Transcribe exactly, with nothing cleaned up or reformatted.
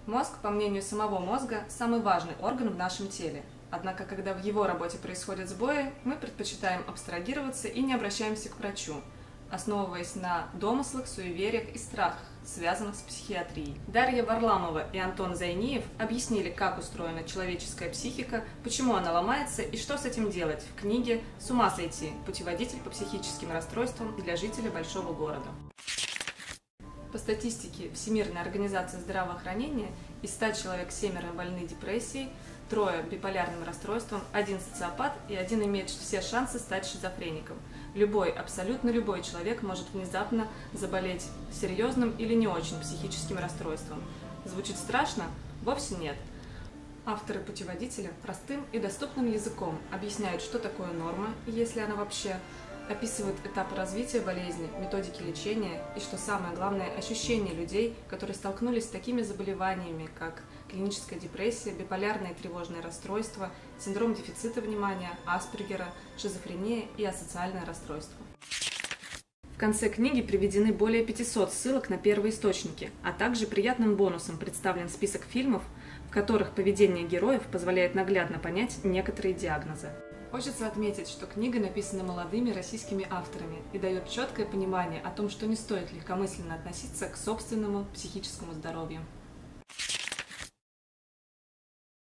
Мозг, по мнению самого мозга, самый важный орган в нашем теле. Однако, когда в его работе происходят сбои, мы предпочитаем абстрагироваться и не обращаемся к врачу, основываясь на домыслах, суевериях и страхах, связанных с психиатрией. Дарья Варламова и Антон Зайниев объяснили, как устроена человеческая психика, почему она ломается и что с этим делать в книге «С ума сойти. Путеводитель по психическим расстройствам для жителей большого города». По статистике Всемирной организации здравоохранения, из ста человек семеро больны депрессией, трое биполярным расстройством, один социопат и один имеет все шансы стать шизофреником. Любой, абсолютно любой человек может внезапно заболеть серьезным или не очень психическим расстройством. Звучит страшно? Вовсе нет. Авторы путеводителя простым и доступным языком объясняют, что такое норма, если она вообще, описывают этапы развития болезни, методики лечения и, что самое главное, ощущения людей, которые столкнулись с такими заболеваниями, как клиническая депрессия, биполярное и тревожное расстройство, синдром дефицита внимания, Аспергера, шизофрения и асоциальное расстройство. В конце книги приведены более пятисот ссылок на первоисточники, а также приятным бонусом представлен список фильмов, в которых поведение героев позволяет наглядно понять некоторые диагнозы. Хочется отметить, что книга написана молодыми российскими авторами и дает четкое понимание о том, что не стоит легкомысленно относиться к собственному психическому здоровью.